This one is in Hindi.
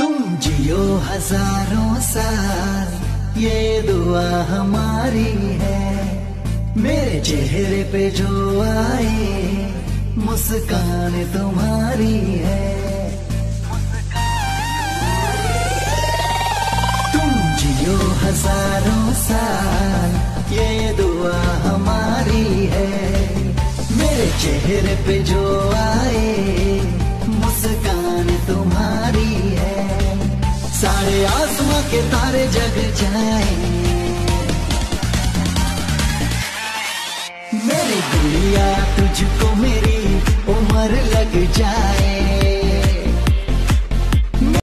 तुम जियो हजारों साल, ये दुआ हमारी है। मेरे चेहरे पे जो आए मुस्कान तुम्हारी है। तुम जियो हजारों साल, ये दुआ हमारी है। मेरे चेहरे पे जो आए मुस्कान तुम्हारी है। सारे आसमां के तारे जग जाए, मेरी गुड़िया तुझको मेरी उम्र लग जाए।